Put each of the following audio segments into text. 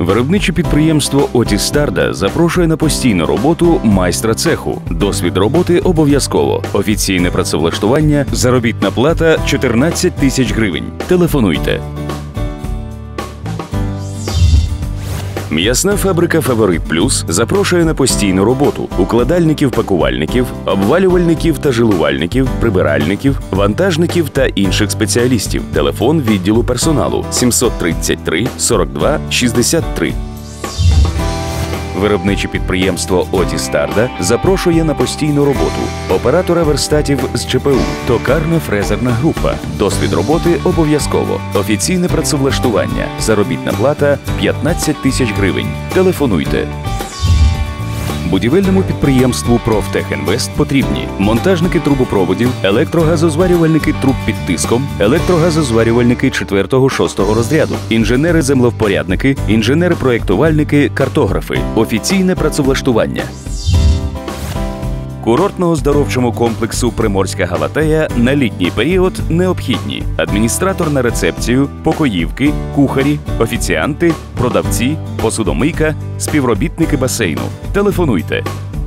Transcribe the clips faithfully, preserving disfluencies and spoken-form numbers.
Виробниче підприємство «Отіс Старда» запрошує на постійну роботу майстра цеху. Досвід роботи обов'язково. Офіційне працевлаштування, заробітна плата – чотирнадцять тисяч гривень. Телефонуйте. М'ясна фабрика «Фаворит Плюс» запрошує на постійну роботу укладальників-пакувальників, обвалювальників та жилувальників, прибиральників, вантажників та інших спеціалістів. Телефон відділу персоналу сімсот тридцять три сорок два шістдесят три. Виробниче підприємство «Отіс Старда» запрошує на постійну роботу оператора верстатів з ЧПУ, токарна фрезерна група. Досвід роботи обов'язково. Офіційне працевлаштування. Заробітна плата – п'ятнадцять тисяч гривень. Телефонуйте. Будівельному підприємству «Профтехінвест» потрібні монтажники трубопроводів, електрогазозварювальники труб під тиском, електрогазозварювальники четвертого-шостого розряду, інженери-землевпорядники, інженери-проєктувальники, картографи. Офіційне працевлаштування. Курортно-оздоровчому комплексу «Приморська Галатея» на літній період необхідні адміністратор на рецепцію, покоївки, кухарі, офіціанти, продавці, посудомийка, співробітники басейну. Телефонуйте.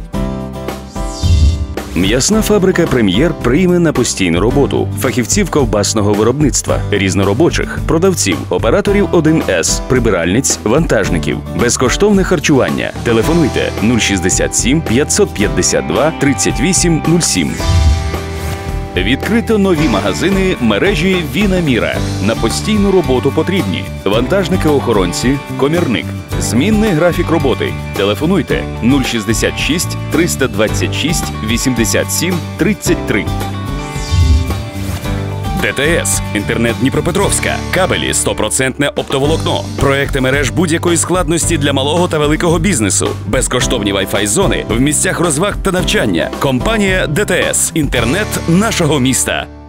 М'ясна фабрика «Прем'єр» прийме на постійну роботу фахівців ковбасного виробництва, різноробочих, продавців, операторів один ес, прибиральниць, вантажників. Безкоштовне харчування. Телефонуйте нуль шістдесят сім п'ятсот п'ятдесят два тридцять вісім нуль сім. Відкрито нові магазини мережі «Віна Міра». На постійну роботу потрібні вантажники-охоронці, комірник. Змінний графік роботи. Телефонуйте нуль шістдесят шість триста двадцять шість вісімдесят сім тридцять три. ДТС. Інтернет Дніпропетровська. Кабелі сто відсотків оптоволокно. Проекти мереж будь-якої складності для малого та великого бізнесу. Безкоштовні Wi-Fi зони в місцях розваг та навчання. Компанія ДТС. Інтернет нашого міста.